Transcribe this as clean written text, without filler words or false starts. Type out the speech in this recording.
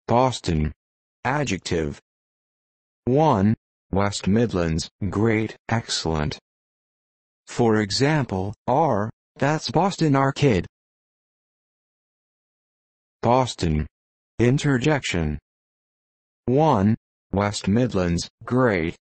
Boston. Adjective. 1. West Midlands, great, excellent. For example, that's Boston our kid. Boston. Interjection. 1. West Midlands, great,